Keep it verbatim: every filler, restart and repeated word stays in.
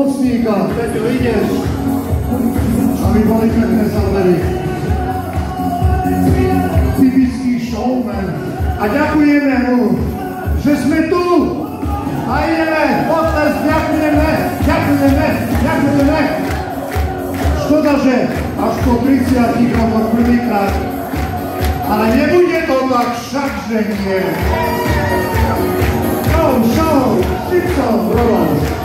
pomocníka, Peťo, ideš, aby boli pekné závery. Typický showman. A ďakujeme mu, že sme tu. A ideme, potles, ďakujeme, ďakujeme, ďakujeme. Škoda, že až po tridsiatich rokoch prvýkrát. Ale nebude to tak však, že nie. Show, show, Simpson Brothers.